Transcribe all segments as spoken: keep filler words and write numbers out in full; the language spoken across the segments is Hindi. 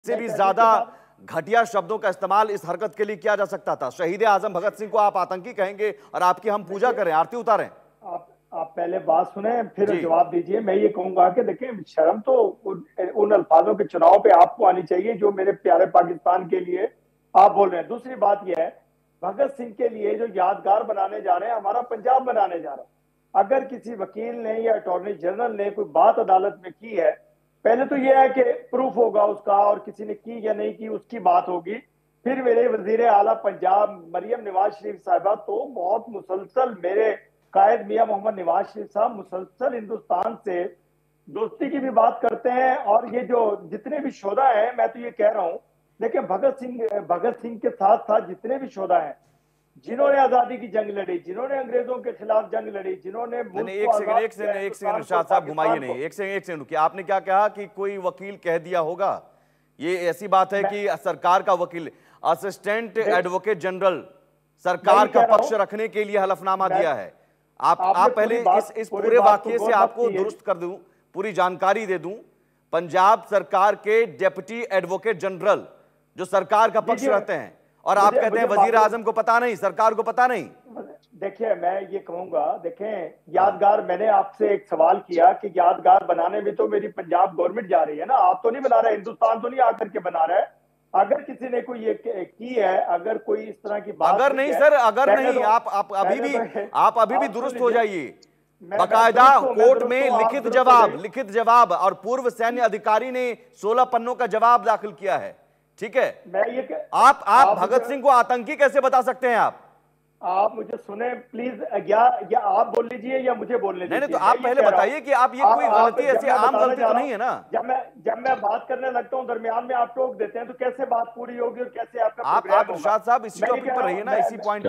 से भी ज्यादा घटिया शब्दों का इस्तेमाल इस हरकत के लिए किया जा सकता था। शहीद आजम भगत सिंह को आप आतंकी कहेंगे और आपकी हम पूजा करें, आरती उतारें? आप आप पहले बात सुने फिर जवाब दीजिए। मैं ये कहूंगा कि देखिए, शर्म तो उन, उन अल्फाजों के चुनाव पे आपको आनी चाहिए जो मेरे प्यारे पाकिस्तान के लिए आप बोल रहे हैं। दूसरी बात यह है, भगत सिंह के लिए जो यादगार बनाने जा रहे हैं, हमारा पंजाब बनाने जा रहा है। अगर किसी वकील ने या अटॉर्नी जनरल ने कोई बात अदालत में की है, पहले तो यह है कि प्रूफ होगा उसका, और किसी ने की या नहीं की उसकी बात होगी। फिर मेरे वजीर आला पंजाब मरियम नवाज शरीफ साहिबा तो बहुत मुसलसल, मेरे कायद मियां मोहम्मद नवाज शरीफ साहब मुसलसल हिंदुस्तान से दोस्ती की भी बात करते हैं। और ये जो जितने भी शोधा हैं, मैं तो ये कह रहा हूं, देखिए भगत सिंह भगत सिंह के साथ साथ जितने भी शोधा हैं, जिन्होंने आजादी की जंग लड़ी, जिन्होंने अंग्रेजों के खिलाफ जंग लड़ी, जिन्होंने नहीं, नहीं, एक सेकंड एक सेकंड एक सेकंड इरशाद साहब घुमाइए नहीं, एक सेकंड एक सेकंड रुकिए। आपने क्या कहा कि कोई वकील कह दिया होगा? ये ऐसी बात है कि सरकार का वकील, असिस्टेंट एडवोकेट जनरल सरकार का पक्ष रखने के लिए हलफनामा दिया है। आप आप पहले इस इस पूरे वाकये से आपको दुरुस्त कर दूं, पूरी जानकारी दे दूं। पंजाब सरकार के डिप्टी एडवोकेट जनरल जो सरकार का पक्ष रहते हैं, और आप कहते हैं वजीर आजम को पता नहीं, सरकार को पता नहीं। देखिए, मैं ये कहूंगा, देखें यादगार, मैंने आपसे एक सवाल किया कि यादगार बनाने में तो मेरी पंजाब गवर्नमेंट जा रही है ना, आप तो नहीं बना रहे, हिंदुस्तान तो नहीं आकर के बना रहा है। अगर किसी ने कोई ये की है, अगर कोई इस तरह की बात, अगर नहीं सर, अगर नहीं, आप आप अभी भी आप अभी भी दुरुस्त हो जाइए। बाकायदा कोर्ट में लिखित जवाब लिखित जवाब और पूर्व सैन्य अधिकारी ने सोलह पन्नों का जवाब दाखिल किया है। ठीक है, मैं ये आप आप भगत सिंह को आतंकी कैसे बता सकते हैं? आप आप मुझे सुने प्लीज, या या आप बोल लीजिए या मुझे बोलने दीजिए। नहीं नहीं, तो आप पहले बताइए कि आप ये कोई गलती ऐसी आम गलती तो नहीं है ना? जब मैं जब मैं बात करने लगता हूं, दरमियान में आप टोक देते हैं, तो कैसे बात पूरी होगी और कैसे आपका आप आप इरशाद साहब इसी टॉपिक पर रहिए ना, इसी पॉइंट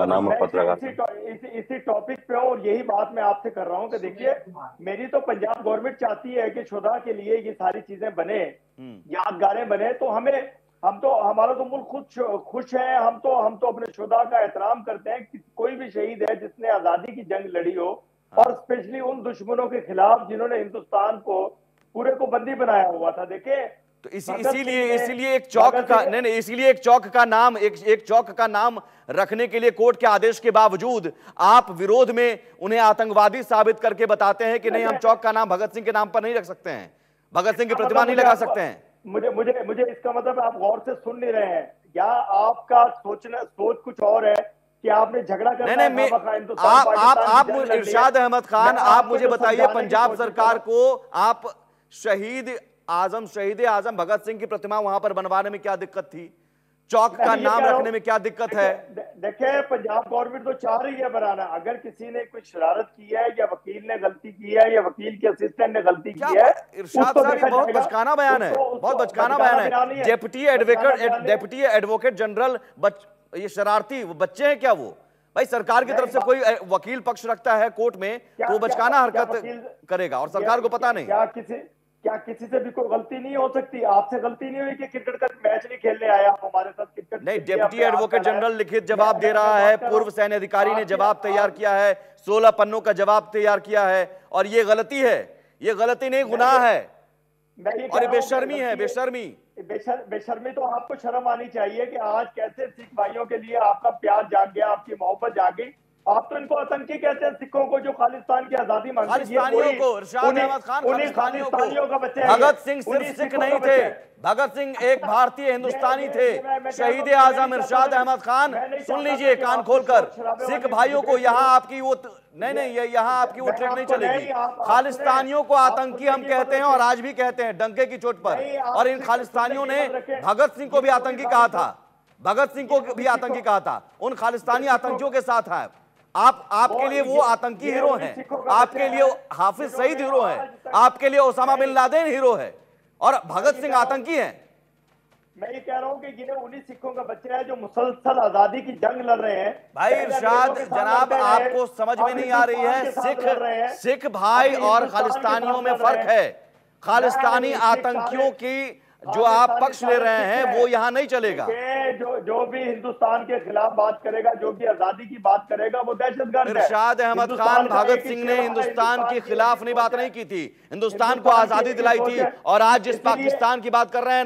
पर, इसी टॉपिक पे, और यही बात मैं आपसे कर रहा हूँ कि देखिए, मेरी तो पंजाब गवर्नमेंट चाहती है कि शुदा के लिए ये सारी चीजें बने, यादगारें बने। तो हमें हम तो हमारा तो मुल्क खुद खुश है। हम तो हम तो अपने शुदा का एहतराम करते हैं कि कोई भी शहीद है जिसने आजादी की जंग लड़ी हो, और स्पेशली उन दुश्मनों के खिलाफ जिन्होंने हिंदुस्तान को पूरे को बंदी बनाया हुआ था। देखिए, तो इसी इसीलिए इसीलिए एक चौक का नहीं नहीं इसीलिए एक चौक का नाम एक एक चौक का नाम रखने के लिए कोर्ट के आदेश के बावजूद आप विरोध में उन्हें आतंकवादी साबित करके बताते हैं कि नहीं, हम चौक का नाम भगत सिंह के नाम पर नहीं रख सकते हैं, भगत सिंह की प्रतिमा नहीं लगा सकते हैं। मुझे मुझे मुझे इसका मतलब आप गौर से सुन नहीं रहे हैं, या आपका सोचना सोच कुछ और है कि आपने झगड़ा करना नहीं नहीं आप आप आप इरशाद अहमद खान, आप मुझे बताइए, पंजाब सरकार को आप शहीद आजम शहीद आजम भगत सिंह की प्रतिमा वहां पर बनवाने में क्या दिक्कत थी? चौक का नाम रखने में क्या दिक्कत है? देखिए, पंजाब गवर्नमेंट तो चाह रही है बनाना। अगर किसी ने कोई शरारत की है, या वकील ने गलती की है, या वकील के असिस्टेंट ने गलती की है, इरशाद साहब बहुत बचकाना बयान है, बहुत बचकाना बयान है। Deputy advocate deputy advocate general ये शरारती बच्चे हैं क्या? वो भाई सरकार की तरफ से कोई वकील पक्ष रखता है कोर्ट में तो वो बचकाना हरकत करेगा, और सरकार को पता नहीं। क्या किसी क्या किसी से भी कोई गलती नहीं हो सकती? आपसे गलती नहीं हुई कि क्रिकेट का मैच नहीं खेलने आया हमारे साथ? क्रिकेट नहीं, डिप्टी एडवोकेट जनरल लिखित जवाब दे रहा है, पूर्व सैन्य अधिकारी ने जवाब तैयार किया है, सोलह पन्नों का जवाब तैयार किया है, और ये गलती है, ये गलती नहीं गुनाह है, और ये बेशर्मी है, बेशर्मी बेशर्मी तो आपको शर्म आनी चाहिए कि आज कैसे सिख भाइयों के लिए आपका प्यार जाग गया, आपकी मोहब्बत जाग गई। आप तो इनको आतंकी कहते हैं, सिखों को जो खालिस्तान की आजादी मांगते हैं, खालिस्तानियों को, इरशाद अहमद खान, खालिस्तानियों को। भगत सिंह सिर्फ सिख नहीं थे, भगत सिंह एक भारतीय हिंदुस्तानी थे। शहीद आजम इरशाद अहमद खान, सुन लीजिए कान खोलकर, सिख भाइयों को यहाँ आपकी वो नहीं नहीं यहाँ आपकी वो ट्रिक नहीं चलेगी। खालिस्तानियों को आतंकी हम कहते हैं, और आज भी कहते हैं डंके की चोट पर, और इन खालिस्तानियों ने भगत सिंह को भी आतंकी कहा था, भगत सिंह को भी आतंकी कहा था, उन खालिस्तानी आतंकियों के साथ है। आप आपके लिए वो आतंकी हीरो हैं, आपके लिए हाफिज सईद हीरो है, आपके लिए ओसामा बिन लादेन हीरो है, और भगत सिंह आतंकी हैं। मैं ये कह रहा हूं कि जिन्हें उन्हीं सिखों का बच्चे हैं जो मुसलसल आजादी की जंग लड़ रहे हैं। भाई इरशाद जनाब, आपको समझ में नहीं आ रही है, सिख सिख भाई और खालिस्तानियों में फर्क है। खालिस्तानी आतंकियों की जो आप पक्ष ले रहे हैं वो यहां नहीं चलेगा। जो जो भी हिंदुस्तान के खिलाफ बात करेगा, जो भी आजादी की बात करेगा, वो दहशतगर्द है। इरशाद अहमद खान, भगत सिंह ने हिंदुस्तान के खिलाफ नहीं बात नहीं की थी, हिंदुस्तान को आजादी दिलाई थी, और आज जिस पाकिस्तान की बात कर रहे हैं ना,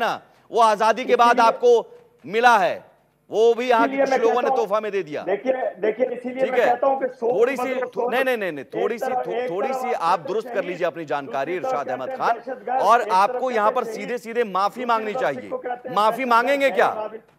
वो आजादी के बाद आपको मिला है, वो भी यहाँ के कुछ लोगों ने तोहफा में दे दिया। देखिए देखिए इसीलिए मैं कहता हूं कि थोड़ी सी नहीं नहीं नहीं नहीं थोड़ी सी थोड़ी सी आप दुरुस्त कर लीजिए अपनी जानकारी इरशाद अहमद खान, और आपको यहाँ पर सीधे सीधे माफी मांगनी चाहिए। माफी मांगेंगे क्या?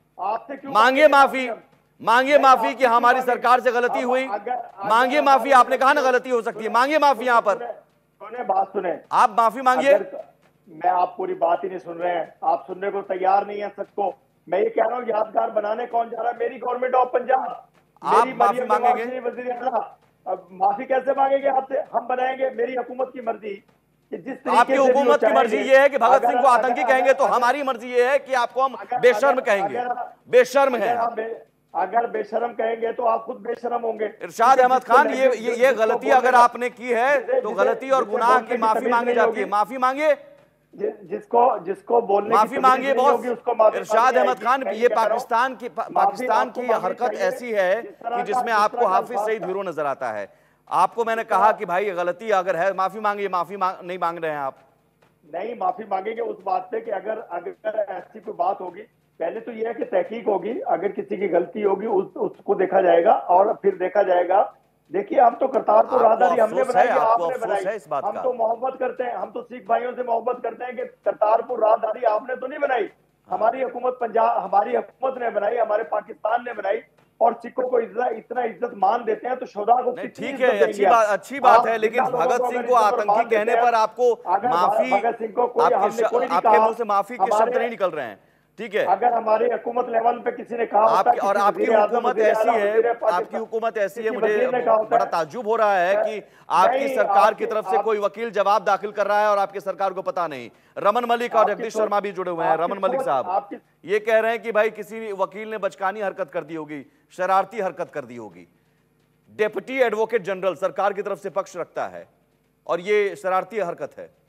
मांगिए माफी, मांगिए माफी कि हमारी सरकार से गलती हुई, मांगिए माफी। आपने कहा ना गलती हो सकती है, मांगिए माफी। यहाँ पर सुने बात सुने, आप माफी मांगिए। मैं आप पूरी बात ही नहीं सुन रहे हैं, आप सुनने को तैयार नहीं है सबको। मैं ये कह रहा हूँ यादगार बनाने कौन जा रहा है? मेरी गवर्नमेंट ऑफ पंजाब। आप माफी मांगेंगे? वजीर आला, अब माफी कैसे मांगेंगे आपसे? हम बनाएंगे, मेरी हुकूमत की मर्जी कि जिस तरीके आपकी हुकूमत की मर्जी ये है कि भगत सिंह को आतंकी कहेंगे, तो हमारी मर्जी ये है कि आपको हम बेशर्म कहेंगे। बेशर्म है। अगर बेशरम कहेंगे तो आप खुद बेशरम होंगे। इरशाद अहमद खान, ये ये ये गलती अगर आपने की है तो गलती और गुनाह की माफी मांगी जाती है। माफी मांगिए, जिसको जिसको बोलने माफी मांगिए बॉस। इरशाद अहमद खान, ये पाकिस्तान की पाकिस्तान की हरकत ऐसी है कि जिसमें आपको हाफिज सईद हीरो नजर आता है। आपको मैंने कहा कि भाई गलती अगर है माफी मांगिए, माफी मांग, नहीं मांग रहे हैं आप। नहीं, माफी मांगेंगे उस बात पे कि अगर अगर ऐसी कोई बात होगी, पहले तो यह है कि तहकीक होगी, अगर किसी की गलती होगी उस, उसको देखा जाएगा और फिर देखा जाएगा। देखिए, हम तो करतारपुर राहदारी हमने बनाई, आपने बनाई। हम तो मोहब्बत करते हैं, हम तो सिख भाइयों से मोहब्बत करते हैं कि करतारपुर राहदारी आपने तो नहीं बनाई, हमारी हुकूमत पंजाब, हमारी हुकूमत ने बनाई, हमारे पाकिस्तान ने बनाई। और सिखों को इतना इतना इज्जत मान देते हैं तो शोधा को ठीक है, अच्छी बात अच्छी बात है, लेकिन भगत सिंह को आतंकी कहने पर आपको माफी, भगत सिंह को आपके मुंह से माफी के शब्द नहीं निकल रहे हैं। ठीक है, अगर हमारे हुकूमत लेवल पे किसी ने कहा आपकी और आपकी हुकूमत ऐसी है, आपकी हुकूमत ऐसी है, मुझे बड़ा ताज्जुब हो रहा है कि आपकी सरकार की तरफ से कोई वकील जवाब दाखिल कर रहा है और आपकी सरकार को पता नहीं। रमन मलिक और जगदीश शर्मा भी जुड़े हुए हैं। रमन मलिक साहब ये कह रहे हैं कि भाई किसी वकील ने बचकानी हरकत कर दी होगी, शरारती हरकत कर दी होगी। डेप्यूटी एडवोकेट जनरल सरकार की तरफ से पक्ष रखता है और ये शरारती हरकत है।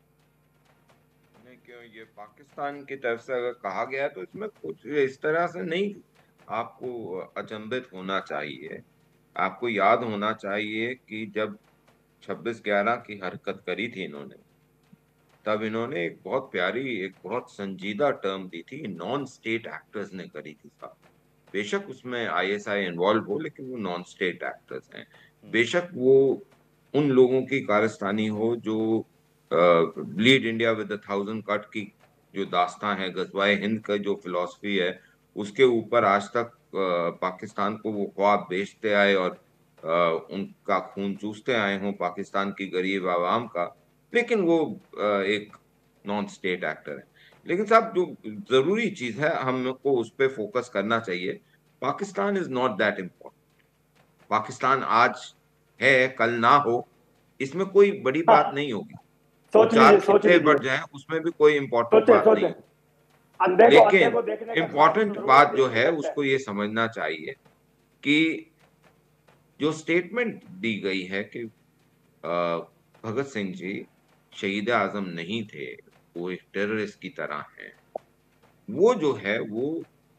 क्यों ये पाकिस्तान की तरफ से अगर कहा गया तो इसमें कुछ इस तरह से नहीं, आपको अचंभित होना चाहिए। आपको याद होना चाहिए कि जब छब्बीस ग्यारह की हरकत करी थी इन्होंने, तब इन्होंने एक बहुत प्यारी, एक बहुत संजीदा टर्म दी थी, नॉन स्टेट एक्टर्स ने करी थी साहब। बेशक उसमें आईएसआई इन्वॉल्व हो, लेकिन वो नॉन स्टेट एक्टर्स हैं। बेशक वो उन लोगों की कारस्तानी हो जो bleed India with the thousand cut की जो दास्तां है, गजवाए हिंद का जो फिलॉसफी है, उसके ऊपर आज तक uh, पाकिस्तान को वो ख्वाब बेचते आए और uh, उनका खून चूसते आए हों पाकिस्तान की गरीब आवाम का, लेकिन वो uh, एक नॉन स्टेट एक्टर है। लेकिन साहब जो जरूरी चीज है हमको उस पर फोकस करना चाहिए, Pakistan is not that important. Pakistan आज है, कल ना हो, इसमें कोई बड़ी बात नहीं होगी। सोच लीजिए, सोच लीजिए, बढ़ जाए उसमें भी कोई इम्पोर्टेंट बात नहीं। लेकिन इम्पोर्टेंट बात जो है उसको ये समझना चाहिए कि जो स्टेटमेंट दी गई है कि भगत सिंह जी शहीद आजम नहीं थे, वो एक टेररिस्ट की तरह है, वो जो है वो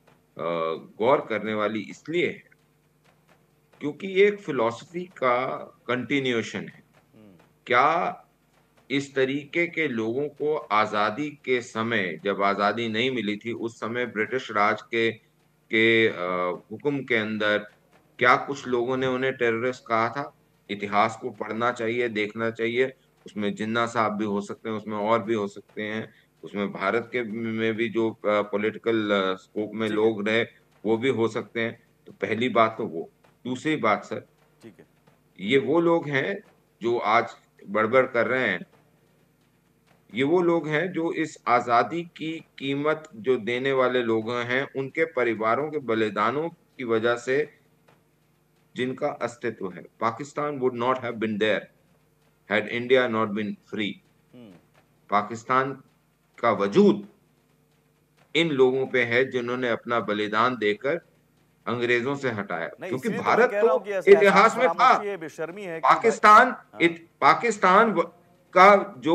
गौर करने वाली इसलिए है क्योंकि ये एक फिलॉसफी का कंटिन्यूएशन है। क्या इस तरीके के लोगों को आज़ादी के समय, जब आज़ादी नहीं मिली थी उस समय ब्रिटिश राज के के हुक्म के अंदर, क्या कुछ लोगों ने उन्हें टेररिस्ट कहा था? इतिहास को पढ़ना चाहिए, देखना चाहिए। उसमें जिन्ना साहब भी हो सकते हैं, उसमें और भी हो सकते हैं, उसमें भारत के में भी जो पॉलिटिकल स्कोप में लोग रहे वो भी हो सकते हैं। तो पहली बात तो वो। दूसरी बात सर, ठीक है, ये वो लोग हैं जो आज बड़बड़ कर रहे हैं, ये वो लोग हैं जो इस आजादी की कीमत जो देने वाले लोग हैं, उनके परिवारों के बलिदानों की वजह से जिनका अस्तित्व है। Pakistan would not have been there had India not been free. Pakistan का वजूद इन लोगों पे है जिन्होंने अपना बलिदान देकर अंग्रेजों से हटाया, क्योंकि भारत तो, तो इतिहास में था। है पाकिस्तान इत, पाकिस्तान का जो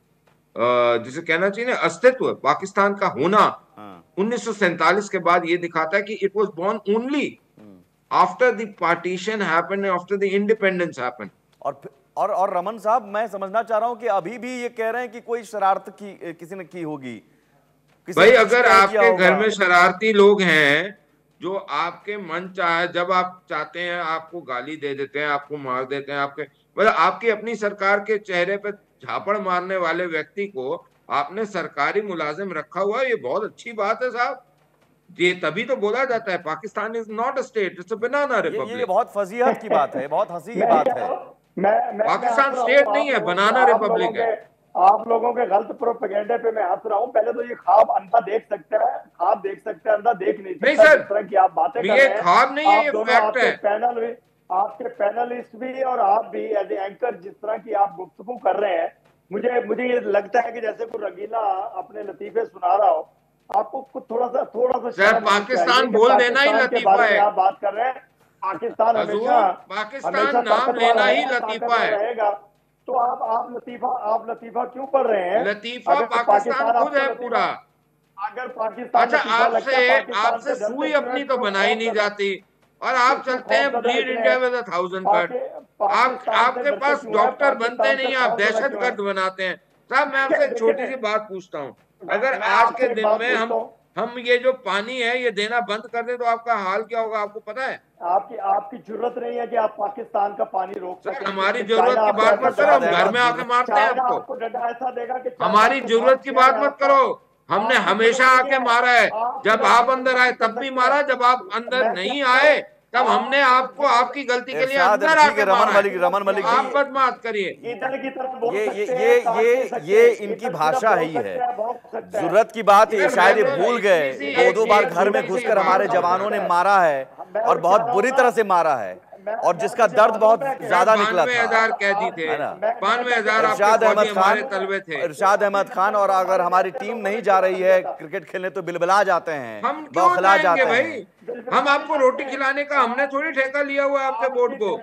जिसे कहना चाहिए ना अस्तित्व, पाकिस्तान का होना उन्नीस सौ सैंतालीस के बाद ये दिखाता है कि it was born only after the partition happened, after the independence happened. और और और रमन साहब, मैं समझना चाह रहा हूं कि अभी भी ये कह रहे हैं कि कोई शरारत की किसी ने की होगी, भाई अगर आपके घर में शरारती लोग हैं जो आपके मन चाहे जब आप चाहते हैं आपको गाली दे देते हैं, आपको मार देते हैं, आपके मतलब आपकी अपनी सरकार के चेहरे पे झापड़ मारने वाले व्यक्ति को आपने सरकारी मुलाजिम रखा हुआ है, ये बहुत अच्छी बात है साहब। ये तभी तो बोला जाता है Pakistan is not a state, it's a banana republic. ये बहुत फजीहत की बात है, बहुत हंसी की बात है। पाकिस्तान स्टेट नहीं है, बनाना रिपब्लिक है। आप लोगों के गलत प्रोपेगेंडे पे मैं हंस रहा हूँ। पहले तो ये ख्वाब अंधा देख सकता है, ख्वाब देख सकते हैं, अंधा देख नहीं सकता। नहीं सर, जिस तरह की आप बातें कर ये रहे हैं, ख्वाब नहीं है, ये फैक्ट है। पैनल भी, आपके पैनलिस्ट भी और आप भी एज ए एंकर जिस तरह की आप गुफ्तगू कर रहे हैं, मुझे मुझे ये लगता है कि जैसे कोई रंगीला अपने लतीफे सुना रहा हो। आपको थोड़ा सा थोड़ा सा सर पाकिस्तान बोल देना ही लतीफा है। आप बात कर रहे हैं पाकिस्तान हमेशा पाकिस्तान नाम लेना ही लतीफा है रहेगा। तो आप आप लतीफा आप लतीफा क्यों पढ़ रहे हैं? लतीफा पाकिस्तान खुद है पूरा। अगर पाकिस्तान अच्छा आपसे आपसे सुई अपनी तो बनाई नहीं जाती और आप चलते हैं bleed India with a thousand cut. आप आपके पास डॉक्टर बनते नहीं, आप दहशतगर्द बनाते हैं। साहब मैं आपसे एक छोटी सी बात पूछता हूँ, अगर आज के दिन में हम हम ये जो पानी है ये देना बंद कर दे तो आपका हाल क्या होगा आपको पता है? आपकी आपकी जरूरत नहीं है कि आप पाकिस्तान का पानी रोक सकें। हमारी जरूरत की बात मत करो, हम घर में आके मारते हैं आपको। ऐसा देगा कि हमारी जरूरत की बात मत करो, हमने हमेशा आके मारा है। जब आप अंदर आए तब भी मारा, जब आप अंदर नहीं आए तब हमने आपको आपकी गलती के लिए अंदर आके रमन मलिक रमन मलिक आप मत बात करिए। ये ये ये ये ये इनकी भाषा ही है। जरूरत की बात है, शायद ये भूल गए। दो दो बार घर में घुसकर हमारे जवानों ने मारा है और बहुत बुरी तरह से मारा है और जिसका दर्द बहुत ज्यादा निकला था। हजार कैदी थे, बानवे हजार इरशाद अहमद खान तलबे थे। इरशाद अहमद खान और अगर हमारी टीम नहीं जा रही है क्रिकेट खेलने तो बिलबिला जाते हैं, हम बौखला जाते भाई हैं। हम आपको रोटी खिलाने का हमने थोड़ी ठेका लिया हुआ है आपके बोर्ड को।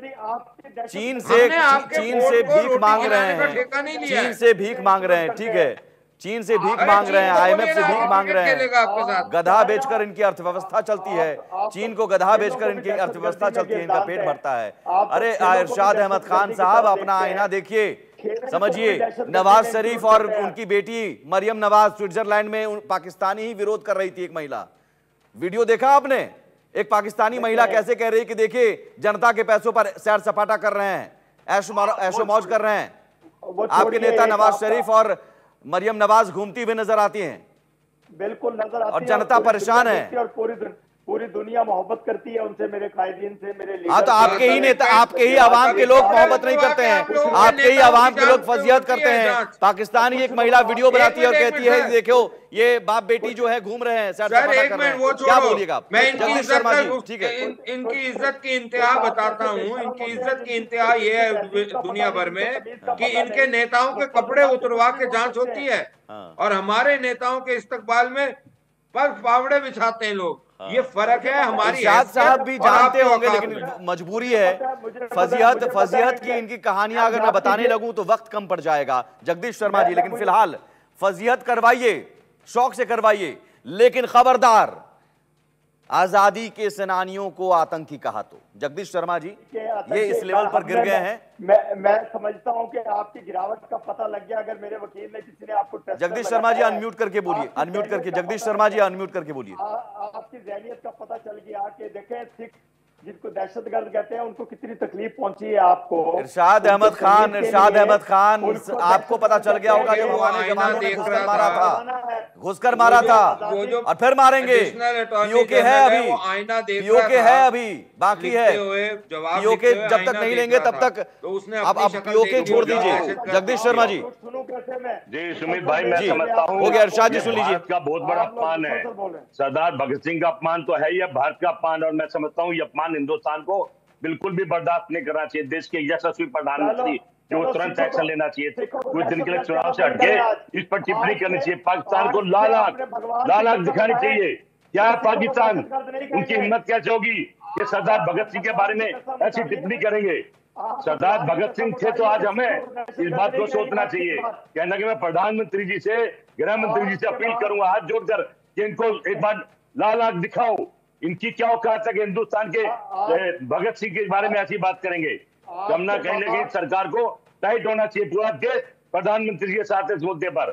चीन से चीन से भीख मांग रहे हैं, चीन से भीख मांग रहे हैं, ठीक है, चीन से भीख मांग रहे हैं, आईएमएफ से भीख मांग रहे हैं। गधा बेचकर इनकी अर्थव्यवस्था चलती है, चीन को गधा बेचकर इनकी अर्थव्यवस्था चलती है, इनका पेट भरता है। अरे इरशाद अहमद खान साहब अपना आईना देखिए, समझिए। नवाज शरीफ और उनकी बेटी मरियम नवाज स्विट्जरलैंड में पाकिस्तानी ही विरोध कर रही थी। एक महिला, वीडियो देखा आपने? एक पाकिस्तानी महिला कैसे कह रही है कि देखिए जनता के पैसों पर सैर सपाटा कर रहे हैं, ऐशो मौज कर रहे हैं। आपके नेता नवाज शरीफ और मरियम नवाज घूमती हुई नजर आती हैं। बिल्कुल नजर आती और जनता परेशान है और पूरी पूरी दुनिया मोहब्बत करती है उनसे, मेरे कायदीन से, मेरे लीडर। हाँ तो आपके ही नेता, आपके ही आवाम के लोग मोहब्बत नहीं करते हैं, आपके ही आवाम के लोग फजीहत करते हैं। पाकिस्तानी एक महिला वीडियो बनाती है और कहती है देखो ये बाप बेटी जो है घूम रहे हैं, सैर सपाटा कर रहे हैं। क्या बोलिएगा? मैं इनकी शर्मा जी, ठीक है, इनकी इज्जत की इंतहा बताता हूँ। इनकी इज्जत की इंतहा ये है दुनिया भर में कि इनके नेताओं के कपड़े उतरवा के जांच होती है और हमारे नेताओं के इस्तकबाल में पर पावड़े बिछाते हैं लोग। ये फर्क है। हमारी इरशाद साहब भी जानते होंगे लेकिन मजबूरी है। फजीहत फजीहत की इनकी कहानियां अगर मैं बताने लगूं तो वक्त कम पड़ जाएगा जगदीश शर्मा जी, लेकिन फिलहाल फजीहत करवाइए, शौक से करवाइए, लेकिन खबरदार आजादी के सेनानियों को आतंकी कहा तो। जगदीश शर्मा जी ये इस लेवल पर गिर गए हैं। मैं मैं समझता हूं कि आपकी गिरावट का पता लग गया अगर मेरे वकील ने किसी ने आपको जगदीश शर्मा जी अनम्यूट करके बोलिए, अनम्यूट करके जगदीश शर्मा जी अनम्यूट करके बोलिए। आपकी ज़हनियत का पता चल गया कि देखें सिख जिनको दहशतगर्द कहते हैं उनको कितनी तकलीफ पहुंची है आपको। इरशाद अहमद खान इरशाद अहमद खान आपको पता चल गया होगा जब हमारे जवानों ने घुसकर मारा था, घुसकर मारा था और फिर मारेंगे। पीओके है अभी, पीओके है अभी, बाकी है पीओके। जब तक नहीं लेंगे तब तक अब आप पीओके छोड़ दीजिए। जगदीश शर्मा जी। जी सुमित भाई मैं समझता हूँ हो गया। इरशाद जी सुन लीजिए। का बहुत बड़ा अपमान है, सरदार भगत सिंह का अपमान तो है ही है, भारत का अपमान। और मैं समझता हूँ ये अपमान हिंदुस्तान को बिल्कुल भी बर्दाश्त नहीं करना चाहिए। देश के यशस्वी प्रधानमंत्री जो तुरंत एक्शन लेना चाहिए, कुछ दिन के लिए चुनाव से हटके इस पर टिप्पणी करनी चाहिए। पाकिस्तान को लाल आंख लाल आंख दिखानी चाहिए। क्या पाकिस्तान उनकी हिम्मत कैसे होगी कि सरदार भगत सिंह के बारे में ऐसी टिप्पणी करेंगे? सरदार भगत सिंह थे तो आज हमें इस बात को सोचना चाहिए। कहना कि मैं प्रधानमंत्री जी से, गृह मंत्री जी से अपील करूंगा हाथ जोड़कर कि इनको एक बार लाल आंख दिखाओ। इनकी क्या औकात है कि हिंदुस्तान के भगत सिंह के बारे में ऐसी बात करेंगे? हम ना कहीं ना कहीं सरकार को टाइट होना चाहिए। पूरा देश प्रधानमंत्री के साथ इस मुद्दे पर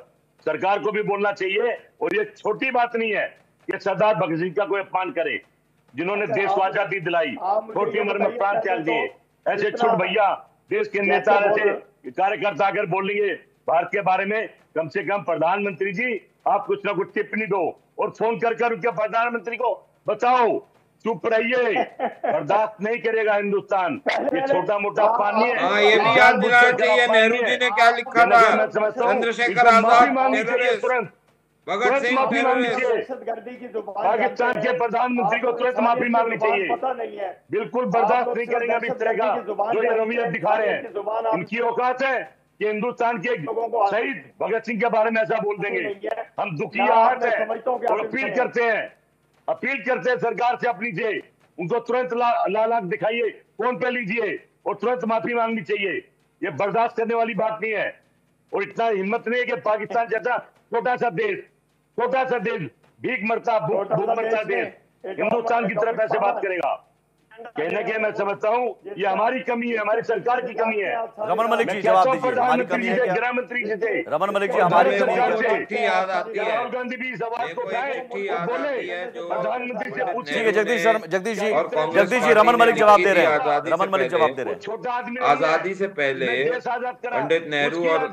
सरकार को भी बोलना चाहिए। और ये छोटी बात नहीं है कि सरदार भगत सिंह का कोई अपमान करे, जिन्होंने देश को आजादी दिलाई, छोटी उम्र में प्राण त्याग दिए। ऐसे छोट भैया देश के नेता, ऐसे कार्यकर्ता अगर बोलेंगे भारत के बारे में, कम से कम प्रधानमंत्री जी आप कुछ ना कुछ टिप्पणी दो और फोन कर कर उनके प्रधानमंत्री को बताओ चुप रहिए, बर्दाश्त नहीं करेगा हिंदुस्तान। ये छोटा मोटा पानी है। हाँ, ये भी याद दिलाना चाहिए नेहरू जी ने क्या लिखा था, चंद्रशेखर आजाद तुरंत भगत सिंह माफी मांगनी चाहिए, पाकिस्तान के प्रधानमंत्री को तुरंत माफी मांगनी चाहिए। पता नहीं है, बिल्कुल बर्दाश्त नहीं करेंगे अभी इस तरह का जो ये रवैया दिखा रहे हैं। इनकी औकात है कि हिंदुस्तान के शहीद भगत सिंह के बारे में ऐसा बोल देंगे। हम दुखी आहत है और अपील करते हैं, अपील करते हैं सरकार से अपनी से, उनको तुरंत लाल आंख दिखाइए, फोन पे लीजिए और तुरंत माफी मांगनी चाहिए। ये बर्दाश्त करने वाली बात नहीं है। और इतना हिम्मत नहीं है कि पाकिस्तान जैसा छोटा सा देश, छोटा सा देश, भीख मरता भूख मरता देश हिंदुस्तान की तरफ ऐसे बात करेगा। कहने के मैं समझता हूँ ये हमारी कमी है, हमारी सरकार की कमी है। रमन मलिक जी जवाब दीजिए, हमारी कमी है क्या? गृह मंत्री जी थे रमन मलिक जी, हमारी कमी है क्या? चिट्ठी याद आती है, राहुल गांधी भी इस आवाज को उठाए, बोले प्रधानमंत्री से पूछे। ठीक है जगदीश शर्मा, जगदीश जी, जगदीश जी, रमन मलिक जवाब दे रहे हैं, रमन मलिक जवाब दे रहे हैं। छोटा आदमी आजादी से पहले पंडित नेहरू और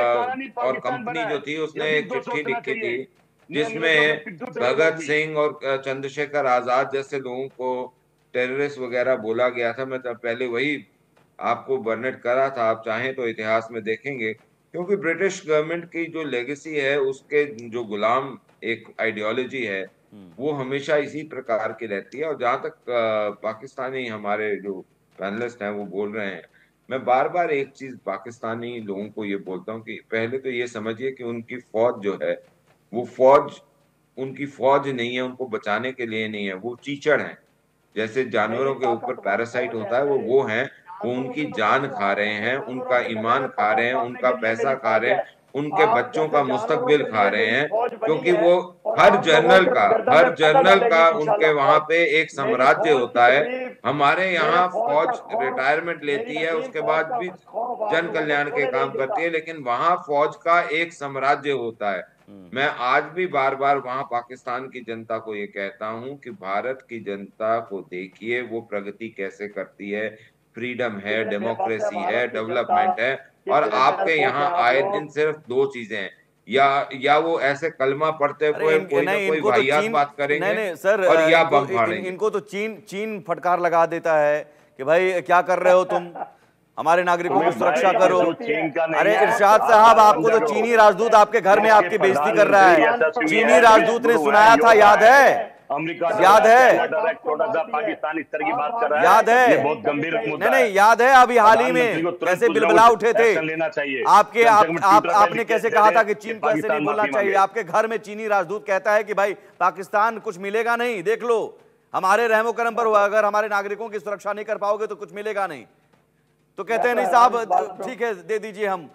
और कंपनी जो थी उसने एक चिट्ठी लिखी थी जिसमें भगत सिंह और चंद्रशेखर आजाद जैसे लोगों को टेररिस्ट वगैरह बोला गया था। मैं तो पहले वही आपको बर्नेट करा था, आप चाहें तो इतिहास में देखेंगे, क्योंकि ब्रिटिश गवर्नमेंट की जो लेगेसी है, उसके जो गुलाम एक आइडियोलॉजी है, वो हमेशा इसी प्रकार की रहती है। और जहां तक पाकिस्तानी हमारे जो पैनलिस्ट हैं वो बोल रहे हैं, मैं बार बार एक चीज पाकिस्तानी लोगों को ये बोलता हूँ कि पहले तो ये समझिए कि उनकी फौज जो है वो फौज उनकी फौज नहीं है, उनको बचाने के लिए नहीं है, वो कीचड़ है। जैसे जानवरों के ऊपर पैरासाइट होता है, वो वो हैं, वो उनकी जान खा रहे हैं, उनका ईमान खा रहे हैं, उनका पैसा खा रहे हैं, उनके बच्चों का मुस्तकबिल खा रहे हैं, क्योंकि वो हर जनरल का हर जनरल का उनके वहां पे एक साम्राज्य होता है। हमारे यहाँ फौज रिटायरमेंट लेती है, उसके बाद भी जन कल्याण के काम करती है, लेकिन वहां फौज का एक साम्राज्य होता है। मैं आज भी बार बार वहां पाकिस्तान की जनता को ये कहता हूं कि भारत की जनता को देखिए वो प्रगति कैसे करती है, फ्रीडम है, डेमोक्रेसी है, डेवलपमेंट है, और आपके यहाँ आए दिन सिर्फ दो चीजें हैं, या या वो ऐसे कलमा पढ़ते हुए कोई ना कोई वाहियात बात करेंगे, नहीं, नहीं, सर, और या बम फाड़ेंगे। इनको तो चीन चीन फटकार लगा देता है कि भाई क्या कर रहे हो तुम, हमारे नागरिकों की सुरक्षा करो। अरे इरशाद साहब, आपको तो चीनी राजदूत आपके घर में आपकी बेइज्जती कर रहा है। चीनी राजदूत ने सुनाया था, याद है? याद है? छोटा सा पाकिस्तान इस तरह की बात कर रहा है, याद है? बहुत गंभीर मुद्दा नहीं नहीं याद है, अभी हाल ही में कैसे बिलबिला उठे थे आपके, आप आप आपने कैसे कहा था कि चीन को ऐसे नहीं बोलना चाहिए। आपके घर में चीनी राजदूत कहता है कि भाई पाकिस्तान कुछ मिलेगा नहीं, देख लो हमारे रहमो करम पर हुआ, अगर हमारे नागरिकों की सुरक्षा नहीं कर पाओगे तो कुछ मिलेगा नहीं। तो कहते हैं नहीं साहब ठीक है दे दीजिए, हम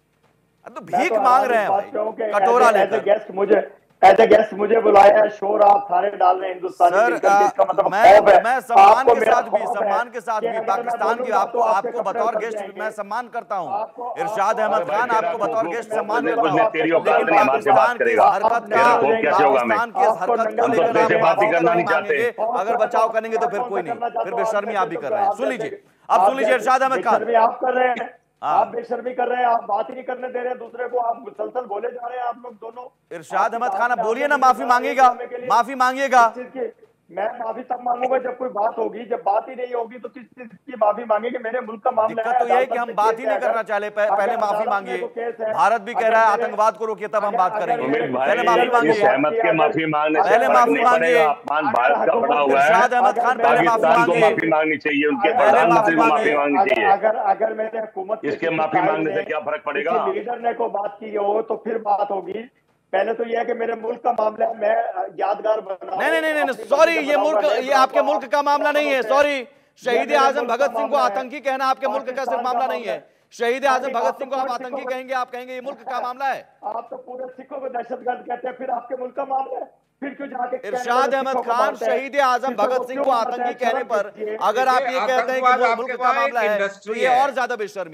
तो भीख मांग रहे हैं भाई, कटोरा लेकर। मुझे एज ए गेस्ट मुझे बुलाया, शोर आप सारे डाल रहे हैं हिंदुस्तान सर, इसका मतलब मैं मैं सम्मान के साथ भी सम्मान के साथ भी पाकिस्तान की आपको आपको बतौर गेस्ट मैं सम्मान करता हूँ। इरशाद अहमद खान आपको बतौर गेस्ट सम्मान करता हूँ, लेकिन पाकिस्तान की हरकत का पाकिस्तान की हरकत को लेकर आप करना नहीं चाहते, अगर बचाव करेंगे तो फिर कोई नहीं, फिर बेशर्मी आप भी कर रहे हैं। सुन लीजिए, अब सुन लीजिए इरशाद अहमद खान, आप कर रहे हैं, आप बेशर्मी कर रहे हैं, आप बात ही नहीं करने दे रहे हैं दूसरे को, आप मुसलसल बोले जा रहे हैं आप लोग दोनों। इरशाद अहमद खान आप बोलिए ना, माफी मांगेगा, माफी मांगेगा। मैं माफी तब मांगूंगा जब कोई बात होगी, जब बात ही नहीं होगी तो किस चीज की माफी मांगेंगे? मेरे मुल्क का मामला है, तो यह है कि हम बात ही नहीं करना चाह रहे, पहले माफी मांगिए। भारत भी कह रहा है आतंकवाद को रोकिए, तब हम बात करेंगे। पहले माफी मांगिए, सहमत के माफी मांगने पहले माफी मांगिए। अपमान भारत का बड़ा हुआ है, इरशाद अहमद खान पहले माफी मांगिए, माफी मांगनी चाहिए, उनके प्रधानमंत्री को माफी मांगनी चाहिए। अगर अगर मैंने हुकूमत इसके माफी मांगने से क्या फर्क पड़ेगा? लीडर ने को बात की हो तो फिर बात होगी। पहले तो यह है कि मेरे मुल्क का मामला है, मैं यादगार बना। नहीं नहीं नहीं नहीं सॉरी, ये मुल्क ये आपके मुल्क का मामला नहीं है, सॉरी। शहीद आजम भगत सिंह को आतंकी कहना आपके मुल्क का सिर्फ मामला नहीं है। शहीद आजम भगत सिंह को आप आतंकी कहेंगे, आप कहेंगे ये मुल्क का मामला है। आप तो पूरे सिखों को दहशतगर्द कहते हैं, फिर आपके मुल्क का मामला है, फिर क्यों जाके? इरशाद अहमद खान शहीद आजम भगत सिंह को आतंकी कहने पर अगर आप ये कहते हैं कि मुल्क का मामला है तो ये और ज्यादा बेशर्मी है,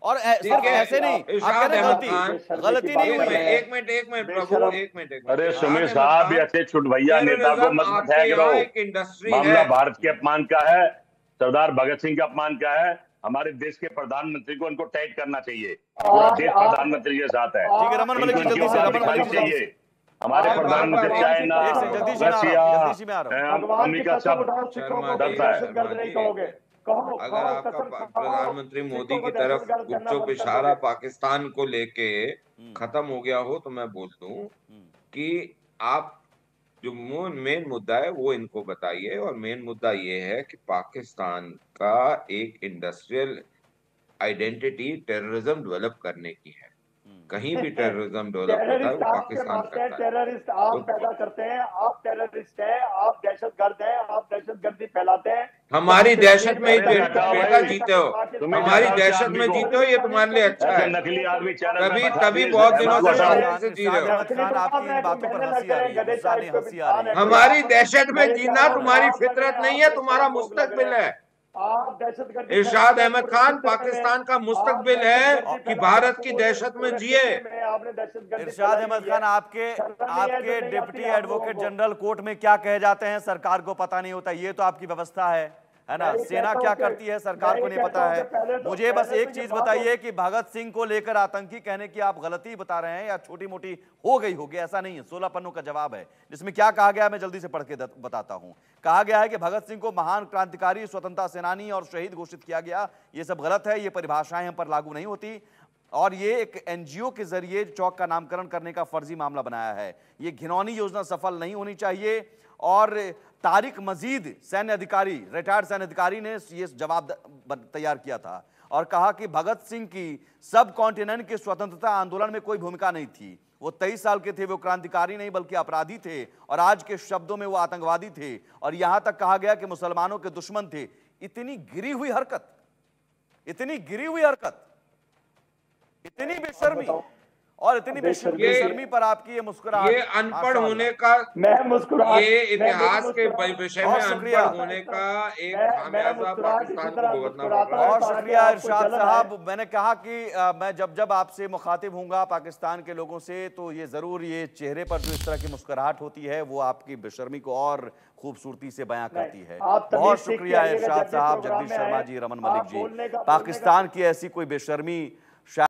और सिर्फ ऐसे नहीं, आप कह रहे गलती गलती नहीं हुई है। एक मिनट एक मिनट प्रभु एक मिनट। अरे सुमित साहब, ऐसे छुटभैया नेता को मत बताया करो। मामला भारत के अपमान का है, सरदार भगत सिंह के अपमान का है। हमारे देश के प्रधानमंत्री को उनको टैग करना चाहिए। पूरा देश प्रधानमंत्री के साथ है। ठीक है, रमन मलिक जी जल्दी से, रमन मलिक जी चाहिए। हमारे प्रधानमंत्री चाइना, रशिया, अमेरिका सब डरता है। अगर आपका प्रधानमंत्री मोदी की तरफ गुपचुप इशारा पाकिस्तान को लेके खत्म हो गया हो तो मैं बोल दूं कि आप जो मेन मुद्दा है वो इनको बताइए। और मेन मुद्दा ये है कि पाकिस्तान का एक इंडस्ट्रियल आइडेंटिटी टेररिज्म डेवलप करने की है। कहीं भी टेररिज्म डेवलप होता है वो पाकिस्तान करता है। टेररिस्ट आप पैदा करते हैं, आप टेररिस्ट हैं, आप दहशतगर्द हैं, आप दहशतगर्दी फैलाते हैं। हमारी दहशत में बेटा जीते हो, हमारी दहशत में जीते हो, ये तुम्हारे लिए अच्छा है। नकली आदमी तभी तभी बहुत दिनों से जी रहे हो। हमारी दहशत में जीना तुम्हारी फितरत नहीं है, तुम्हारा मुस्तकबिल है। इरशाद अहमद खान, पाकिस्तान का मुस्तकबिल है कि भारत की दहशत में जिए। इरशाद अहमद खान, आपके आपके डिप्टी एडवोकेट जनरल कोर्ट में क्या कहे जाते हैं सरकार को पता नहीं होता, ये तो आपकी व्यवस्था है है ना। सेना क्या करती है सरकार को नहीं पता है। मुझे बस एक चीज बताइए कि भगत सिंह को लेकर आतंकी कहने की आप गलती बता रहे हैं या छोटी मोटी हो गई होगी, ऐसा नहीं है। सोलह पन्नों का जवाब है जिसमें क्या कहा गया है, मैं जल्दी से पढ़ के बताता हूं। कहा गया है कि भगत सिंह को महान क्रांतिकारी, स्वतंत्रता सेनानी और शहीद घोषित किया गया। ये सब गलत है, ये परिभाषाएं हम पर लागू नहीं होती और ये एक एनजीओ के जरिए चौक का नामकरण करने का फर्जी मामला बनाया है। ये घिनौनी योजना सफल नहीं होनी चाहिए। और तारिक मजीद सैन्य अधिकारी, रिटायर्ड सैन्य अधिकारी ने ये जवाब तैयार किया था और कहा कि भगत सिंह की सब कॉन्टिनेंट के स्वतंत्रता आंदोलन में कोई भूमिका नहीं थी। वो तेईस साल के थे, वो क्रांतिकारी नहीं बल्कि अपराधी थे और आज के शब्दों में वो आतंकवादी थे। और यहां तक कहा गया कि मुसलमानों के दुश्मन थे। इतनी गिरी हुई हरकत, इतनी गिरी हुई हरकत, इतनी बेशर्मी और इतनी बेशर्मी पर आपकी ये मुस्कुराहट, ये अनपढ़ होने का, मैं मुस्कुरा, ये इतिहास के विषय में अनपढ़ होने का एक खामियाजा पाकिस्तान को भुगतना पड़ रहा है। बहुत शुक्रिया इरशाद साहब। मैंने कहा कि आ, मैं जब जब आपसे मुखातिब हूंगा पाकिस्तान के लोगों से तो ये जरूर ये चेहरे पर जो इस तरह की मुस्कुराहट होती है वो आपकी बेशर्मी को और खूबसूरती से बयां करती है। बहुत शुक्रिया इरशाद साहब, जगदीश शर्मा जी, रमन मलिक जी। पाकिस्तान की ऐसी कोई बेशर्मी